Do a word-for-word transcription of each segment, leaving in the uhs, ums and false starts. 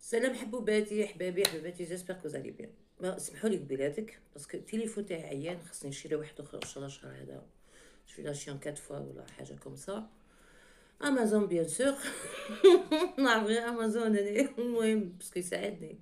سلام حبوباتي حبابي حباباتي، جيسبر كو زالي بيان. ما سمحوا لي قبيلاتك باسكو التليفون تاعي عيان، خصني نشري واحد اخر ان شاء الله الشهر هذا. شوي لاشيان كات فوا ولا حاجه كوم سا. امازون بيان سور. نعرف غير امازون انا، المهم باسكو يساعدني.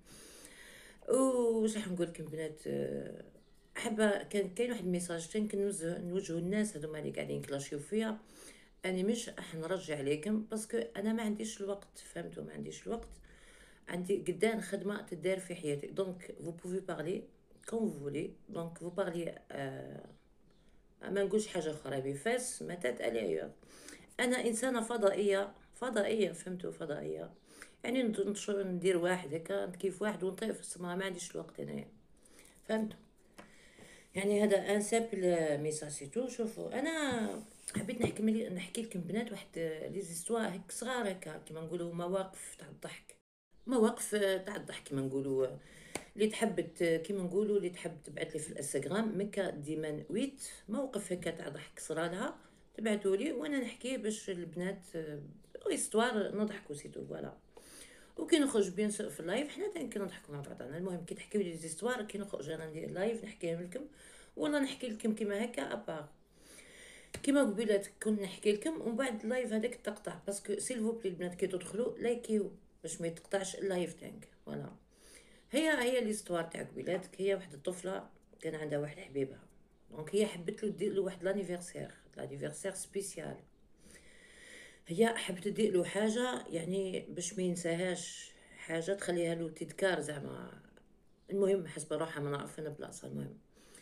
واش راح نقول لكم بنات، آه، حابه كان كاين واحد الميساج تاني كنوجه نوجهوا الناس هذوما اللي قاعدين كلاشيو فيا. اني مش راح نرجع عليكم باسكو انا ما عنديش الوقت، فهمتوا؟ ما عنديش الوقت. عندي قدام خدمة تدار في حياتي، دونك vous pouvez parler quand vous voulez. دونك vous parlez آه ما نقولش حاجة أخرى بفاس ما تتقالي أيوه. أنا إنسانة فضائية فضائية، فهمتوا؟ فضائية يعني ننشر ندير واحد هكا كيف واحد ونطير في السما، ما عنديش الوقت أنايا، فهمتوا؟ يعني هذا ان سامبل ميساج سي تو. شوفوا انا حبيت نحكي ملي نحكي لكم بنات واحد لي زيستوار هيك صغار هكا كيما نقولوا مواقف تاع الضحك. مواقف تاع الضحك كيما نقولوا، اللي تحب كيما نقولوا اللي تحب تبعث لي في الانستغرام مكا ديما ويت موقف هكا تاع ضحك صرالها، تبعثوا لي وانا نحكيه باش البنات استوار نضحكوا سيتو فوالا. وكي نخرج بيان سور في اللايف حنا تاني نضحكوا مع بعضنا. المهم كي تحكيو لي زيستوار كي نخرج انا ندير لايف نحكيهم لكم، والله نحكي لكم كيما هكا ابار كيما قبيلات كنت نحكي لكم، ومن بعد اللايف هذاك تقطع باسكو سيل فو بلي البنات كي تدخلوا لايكيو باش ما يتقطعش اللايف تانك فوالا. هي هي ليستوار تاع قبيلاتك. هي واحد الطفله كان عندها واحد حبيبها، دونك هي حبت له دير له واحد لانيفرسير لانيفرسير سبيسيال. هي حبت دير له حاجه يعني باش ما ينساهاش، حاجه تخليها له تذكار زعما. المهم حسب روحها ما نعرف انا بلاصه. المهم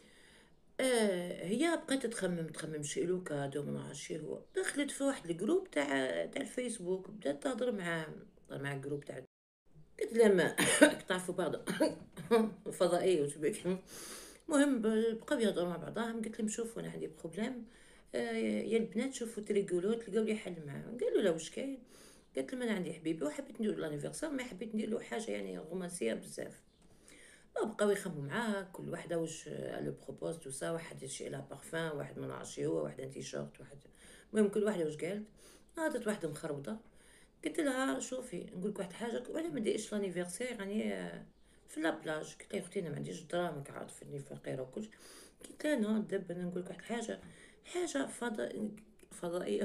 آه هي بقيت تخمم تخمم شي له كادو ما نعرف شي هو. دخلت في واحد الجروب تاع تاع الفيسبوك، بدات تهضر معاه تهضر مع الجروب تاع. قلت لها ما تعرفوا بعض فضائيه وشبك. المهم بقاو يهضروا مع بعضاهم. قلت لهم شوفوا انا عندي بروبليم، آه يا البنات شوفوا تريقولوا تلقاو لي حل معاه. قالوا لا واش كاين؟ قلت لهم انا عندي حبيبي وحبيت ندير لانيفرسير، ما حبيت ندير له حاجه يعني رومانسيه بزاف. بقاو يخمموا معاه كل وحده واش لو بروبوز تو سا. واحد يشي لها بارفان، واحد ما نعرفش هو، واحد ان تيشيرت، واحد. المهم كل واحده واش قالت. ناضت واحده مخربطه. قلت لها شوفي نقول لك واحد الحاجه، وانا ما نديرش لانيفرسير يعني آه، في لابلاج. قلت لها يا اختي انا ما عنديش دراهم عارفني فقيره وكلش. قلت لها نو دابا انا نقول لك واحد الحاجه، حاجه فضاء فضائيه.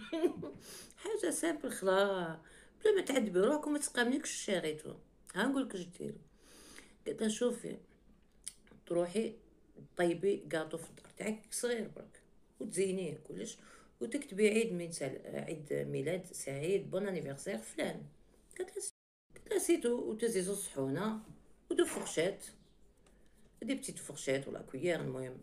حاجه سامبل خلا، بلا ما تعذبوا روحكم ما تسقامنيكش شاريتو. ها نقول لك اش ديري. قلت لها شوفي تروحي طيبي كاطو في الدار تاعك صغير برك وتزينيه كلش، وتكتبي عيد ميلاد عيد ميلاد سعيد بون انيفرسير فلان. قالت لها قالت لها سيتو، وتزي زوج صحونه ودو فرشات، دي بتيت فرشات ولا كويير. المهم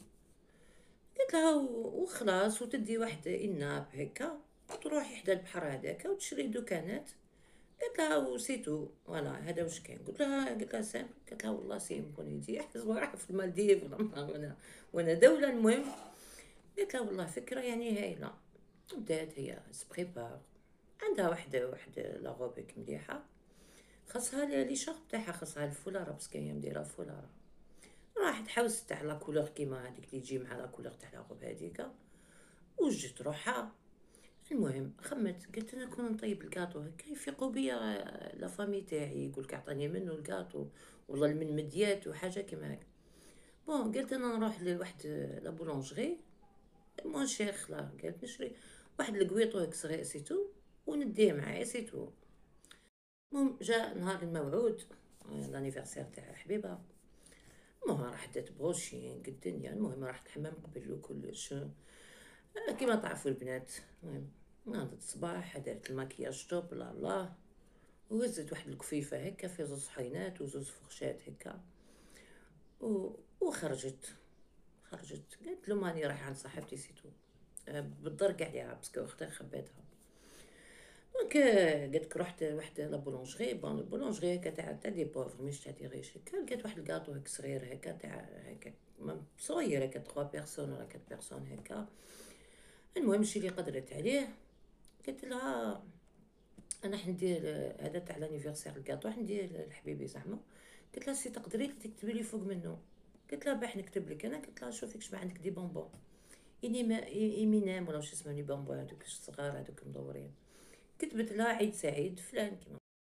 قالت لها وخلاص، وتدي واحد اناب هكا وتروحي حدا البحر هذاك وتشري دكانات. قالت لها وسيتو فوالا هذا واش كاين. قلت لها قلت لها سامبل. قالت لها والله سي بون يدي راح في المالديف ولا وانا وانا دوله. المهم قالت لها والله فكره يعني هايله. بدات هي سبريبار، عندها واحد واحد لاغوبيك مليحه، خاصها لي شارب تاعها، خاصها الفولاره باسكو هي مديره فولاره. راحت حوست تاع لا كولور كيما هذيك اللي تجي مع لا كولور تاع لاغوب هذيك، وجت روحها. المهم خمت قلت انا كون نطيب الكاطو هكا يفيقوا بيا لا فامي تاعي، يقول لك اعطاني منه الكاطو والله من مديات وحاجه كيما هكا. بون قلت انا نروح لواحد لا بولونجري مون شير لا، قالت نشري واحد الكويطو هيك صغير سيتو ونديه معايا سيتو. المهم جاء نهار الموعود لانيفرسير تاع حبيبه. المهم راح دات بروشين قد الدنيا. المهم راح الحمام قبل كلش كيما تعرفوا البنات. المهم ناضت الصباح دارت الماكياج توب بلا الله، وهزت واحد الكفيفه هكا في زوج صحينات وزوج فرشات هكا و... وخرجت. خرجت قالت له ماني رايحه عند صاحبتي سيتو، أه بالدرك عليها باسكو اختها خباتها. دونك قالت لك رحت واحد لا بولونجري. بون البولونجري هكا تاع تاع دي بوفر مش تاع دي ريش هكا. لقيت واحد الكاطو هكا صغير هكا تاع هكا صغير هكا ثلاثة بيرسون ولا أربعة بيرسون هكا. المهم شي اللي قدرت عليه. قلت لها انا حندير هذا تاع لانيفرسير الكاطو حندير لحبيبي زعما. قلت لها سي تقدري تكتبي لي فوق منه. قلت لها باح نكتب لك انا. قلت لها شوفي كش ما عندك دي بونبون اني ما ايمينام ولا واش اسمهم لي بونبون هذوك الصغار هذوك مدورين. كتبت لها عيد سعيد فلان كيما.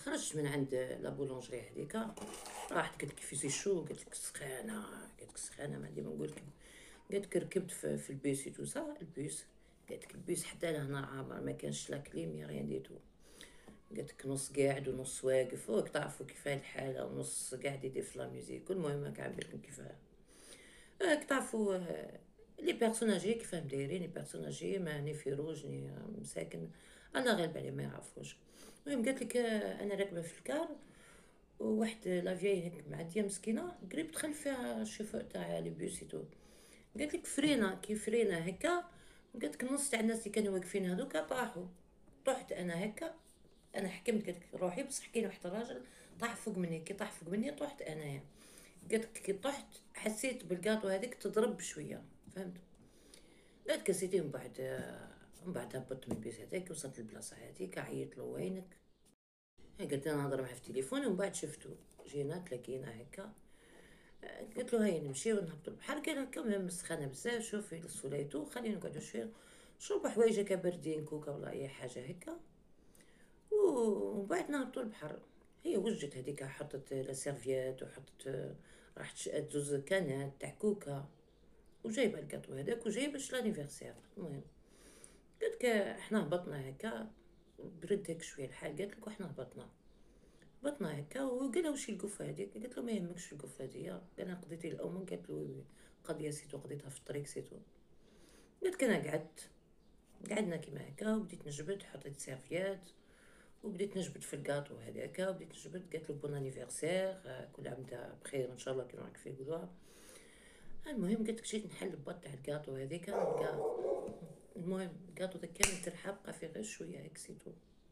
خرجت من عند لا بولونجري هذيك، راحت قالت لك فيسي شو، قالت لك سخانه، قالت لك سخانه ما عندي ما نقول لكم. قالت لك ركبت في, في البيس تو سا البيس، قالت لك البيس حتى لهنا عامر ما كانش لا كليم ريان ديتو. قالت لك نص قاعد ونص واقف، وراك تعرفوا كيفاه الحاله، ونص قاعد يدير في لا ميوزيك. المهم راك عارف لكم كيفاه، راك تعرفوا آه، لي بيرسوناجي كيفاهم دايرين. لي بيرسوناجي ما ني فيروج ني مساكن، الله غالب عليه ما يعرفوش. المهم قالت لك آه، انا راكبه في الكار، وواحد لا فيي هيك معديه مسكينه قريب دخل فيها الشوفور تاع لي بيوسيتو. قالت لك فرينا كي فرينا هكا، قالت لك نص تاع الناس اللي كانوا واقفين هذوك طاحوا. طحت انا هكا، انا حكمت قالت لك روحي، بصح كاين واحد الراجل طاح فوق مني، كي طاح فوق مني طحت انايا. قالت لك كي طحت حسيت بالكاطو هذيك تضرب شويه، فهمت. قالت لك سيتي من بعد من بعد هبطت من البيس هذاك، وصلت للبلاصه هذيك، عيطت له وينك. قلت انا نهضر معاه في التليفون، ومن بعد شفتو جينا تلاقينا هكا. قلت له هيا نمشيو نهبطوا البحر. قال لك كم مسخانه بزاف، شوفي السوليتو خلينا نقعدوا شويه نشربوا حوايج هكا باردين، كوكا ولا اي حاجه هكا، ومن بعد نهبطوا البحر. هي وجدت هذيك، حطت لا سيرفيات وحطت، راحت شقات زوز كانات تاع كوكا، وجايبه الكاطو هذاك وجايبه لانيفرسير. المهم قالت لك احنا هبطنا هكا، برد هيك شويه الحال. قالت لك وحنا هبطنا هبطنا هكا، وقال وش القفه هذيك. قالت له ما يهمكش القفه هذيا، قال انا قضيتي الامم. قالت له قضيه سيتو قضيتها في الطريق سيتو. قالت لك انا قعدت قعدنا كيما هكا، وبديت نجبد، حطيت سيرفيات وبديت نجبد في الكاطو هذاك، وبديت نجبد. قالت له بون انيفرسير، كل عام وانت بخير ان شاء الله كيما راك فيه يقولوها. المهم قلت لك جيت نحل البط تاع الكاطو هذيك. المهم الكاطو ذاك كامل ترحى، بقى فيه غير شويه هيك سيتو.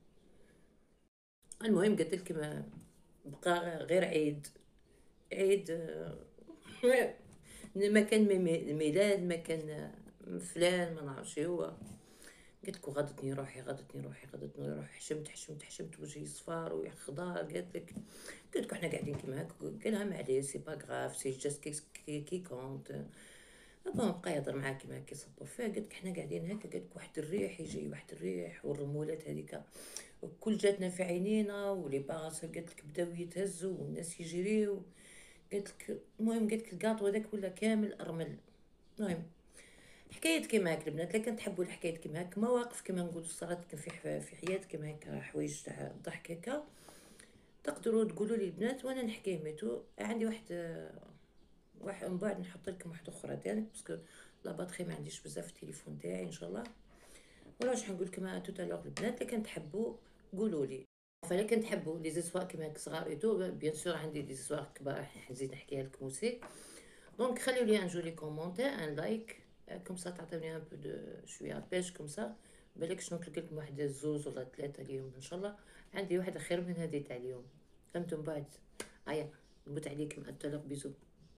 المهم قلت لك ما بقى غير عيد عيد آه، ما كان ميلاد، ما كان فلان ما نعرفش هو. قلت لك غدتني روحي غدتني روحي غدتني روحي، حشمت حشمت حشمت وجهي صفار وخضار. قالت لك قلت لك احنا قاعدين كيما هكا. قالها معليش سي با غراف، سي جاست كي كي كونت. بون بقى يهضر معاك كيما هكا يصبر فيها. قلت لك احنا قاعدين هكا، قالت لك واحد الريح يجي، واحد الريح والرمولات هذيك وكل جاتنا في عينينا، ولي باغاس قالت لك بداو يتهزوا والناس يجريو. قالت لك المهم قالت لك الكاطو هذاك ولا كامل ارمل. المهم حكايات كيما هاك البنات، لكن تحبوا الحكايات كيما هاك، مواقف كيما نقول صارت في في حياتك كيما هكا، حوايج تاع الضحك هكا، تقدروا تقولوا لي البنات وانا نحكي ميتو. عندي واحد واحد من بعد نحط لكم واحده اخرى تاني، باسكو لا باتري ما عنديش بزاف في التليفون تاعي ان شاء الله. ولا واش نقول لكم توتالوغ البنات، لكن تحبوا قولوا لي. فلكن تحبوا لي زيسوار كيما هاك صغار ايتو، بيان سور عندي دي زيسوار كبار نزيد نحكيها لكم اوسي. دونك خليو لي ان جولي كومونتير ان لايك، كوم سا تعطيوني ان بو دو شويه بيج كوم سا، بالك شنو تلقى لكم واحد زوز ولا ثلاثه اليوم ان شاء الله. عندي واحده خير من هذه تاع اليوم، فهمتم بعد. ايا نبوت عليكم، اتلاق بيزو.